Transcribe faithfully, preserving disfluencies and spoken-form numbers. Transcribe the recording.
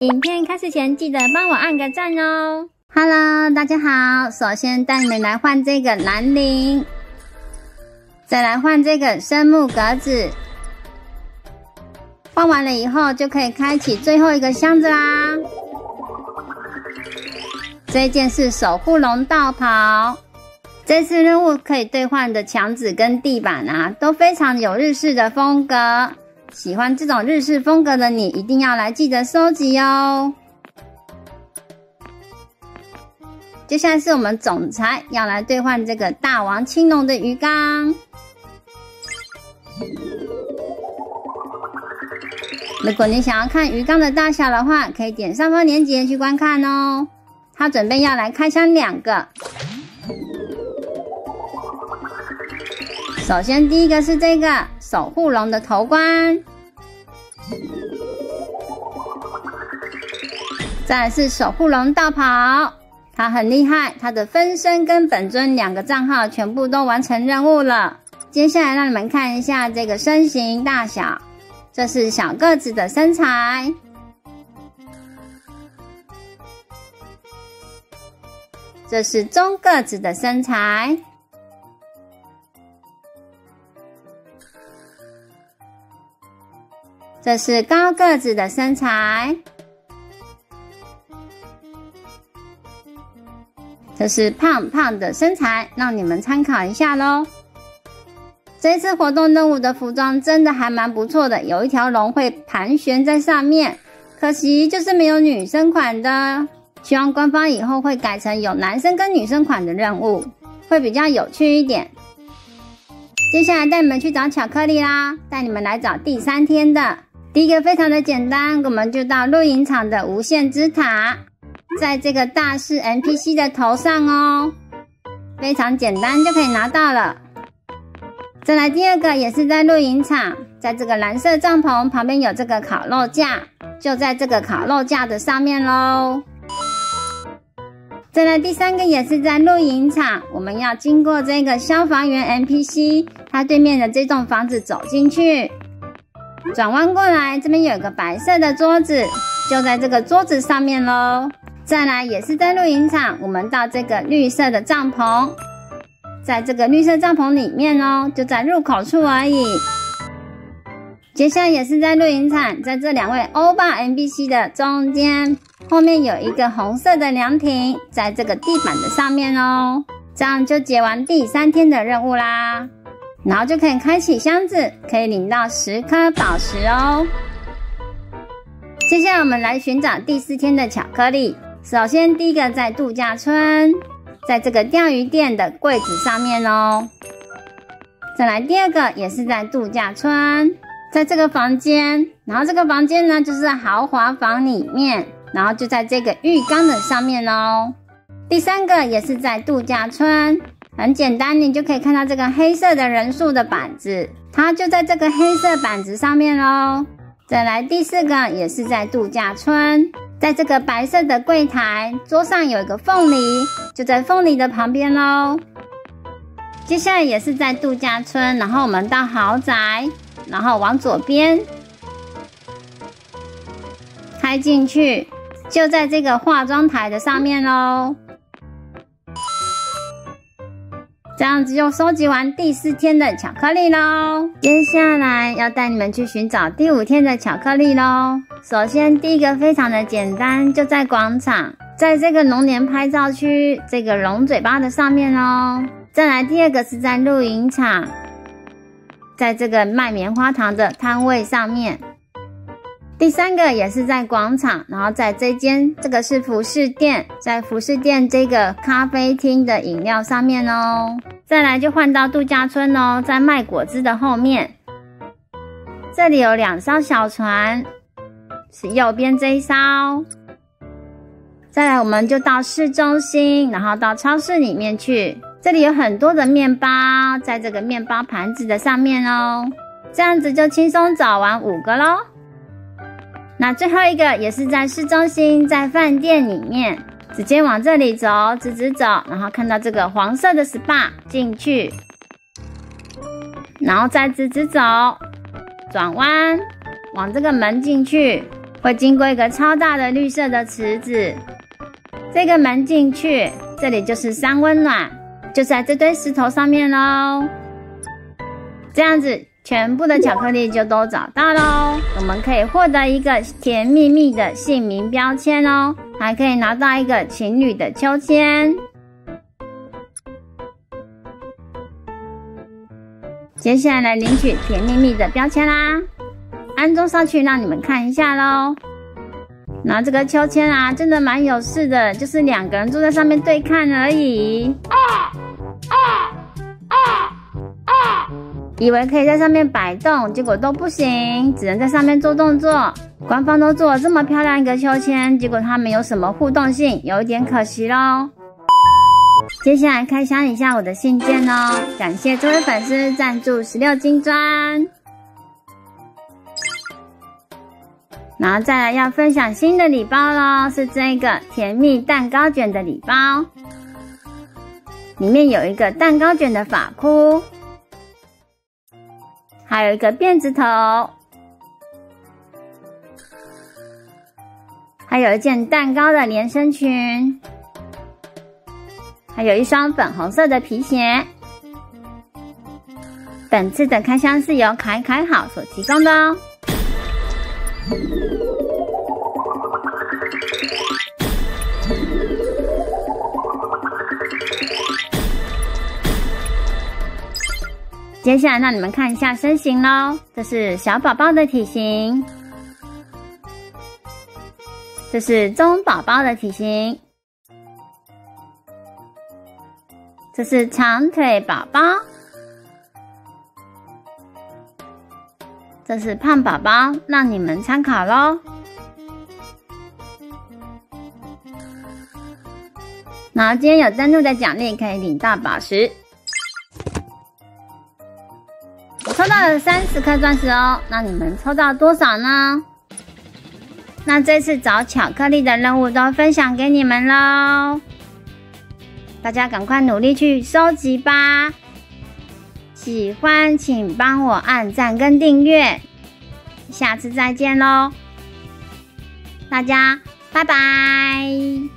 影片开始前记得帮我按个赞哦。Hello， 大家好，首先带你们来换这个蓝铃，再来换这个生木格子。换完了以后，就可以开启最后一个箱子啦。这一件是守护龙道袍，这次任务可以兑换的墙纸跟地板啊，都非常有日式的风格。喜欢这种日式风格的你，一定要来记得收集哦。接下来是我们总裁要来兑换这个大王青龙的鱼缸。如果你想要看鱼缸的大小的话，可以点上方链接去观看哦。他准备要来开箱两个。首先第一个是这个守护龙的头冠，再来是守护龙道袍，他很厉害，他的分身跟本尊两个账号全部都完成任务了。接下来让你们看一下这个身形大小，这是小个子的身材，这是中个子的身材，这是高个子的身材，这是胖胖的身材，让你们参考一下咯。这次活动任务的服装真的还蛮不错的，有一条龙会盘旋在上面，可惜就是没有女生款的。希望官方以后会改成有男生跟女生款的任务，会比较有趣一点。接下来带你们去找巧克力啦，带你们来找第三天的。第一个非常的简单，我们就到露营场的无限之塔，在这个大师 N P C 的头上哦，非常简单就可以拿到了。再来第二个也是在露营场，在这个蓝色帐篷旁边有这个烤肉架，就在这个烤肉架的上面咯。再来第三个也是在露营场，我们要经过这个消防员 N P C， 他对面的这栋房子走进去，转弯过来，这边有一个白色的桌子，就在这个桌子上面咯。再来也是在露营场，我们到这个绿色的帐篷，在这个绿色帐篷里面哦，就在入口处而已。接下来也是在露营场，在这两位欧巴 N P C 的中间，后面有一个红色的凉亭，在这个地板的上面哦。这样就结完第三天的任务啦，然后就可以开启箱子，可以领到十颗宝石哦。接下来我们来寻找第四天的巧克力。首先第一个在度假村，在这个钓鱼店的柜子上面哦。再来第二个也是在度假村，在这个房间，然后这个房间呢就是豪华房里面，然后就在这个浴缸的上面哦。第三个也是在度假村，很简单，你就可以看到这个黑色的人数的板子，它就在这个黑色板子上面咯。再来第四个也是在度假村，在这个白色的柜台，桌上有一个凤梨，就在凤梨的旁边咯。接下来也是在度假村，然后我们到豪宅，然后往左边开进去，就在这个化妆台的上面咯。这样子就收集完第四天的巧克力咯。接下来要带你们去寻找第五天的巧克力咯。首先第一个非常的简单，就在广场，在这个龙年拍照区这个龙嘴巴的上面哦。再来第二个是在露营场，在这个卖棉花糖的摊位上面。第三个也是在广场，然后在这间，这个是服饰店，在服饰店这个咖啡厅的饮料上面哦。再来就换到度假村哦，在卖果汁的后面，这里有两艘小船，是右边这一艘。再来我们就到市中心，然后到超市里面去，这里有很多的面包，在这个面包盘子的上面哦。这样子就轻松找完五个咯。那最后一个也是在市中心，在饭店里面，直接往这里走，直直走，然后看到这个黄色的 S P A 进去，然后再直直走，转弯，往这个门进去， 会经过一个超大的绿色的池子。这个门进去，这里就是三温暖，就在这堆石头上面咯。这样子，全部的巧克力就都找到咯。我们可以获得一个甜蜜蜜的姓名标签哦，还可以拿到一个情侣的秋千。接下来来领取甜蜜蜜的标签啦，安装上去让你们看一下咯。然后这个秋千啊，真的蛮有事的，就是两个人坐在上面对看而已。以为可以在上面摆动，结果都不行，只能在上面做动作。官方都做了这么漂亮一个秋千，结果它没有什么互动性，有一点可惜咯。接下来开箱一下我的信件哦，感谢这位粉丝赞助十六金砖。然后再来要分享新的礼包咯，是这个甜蜜蛋糕卷的礼包，里面有一个蛋糕卷的发箍，还有一个辫子头，还有一件蛋糕的连身裙，还有一双粉红色的皮鞋。本次的开箱是由凯凯好所提供的哦。接下来让你们看一下身形咯，这是小宝宝的体型，这是中宝宝的体型，这是长腿宝宝，这是胖宝宝，让你们参考咯。然后今天有登录的奖励可以领到宝石，我抽到了三十颗钻石哦，那你们抽到多少呢？那这次找巧克力的任务都分享给你们咯，大家赶快努力去收集吧。喜欢请帮我按赞跟订阅，下次再见咯，大家拜拜。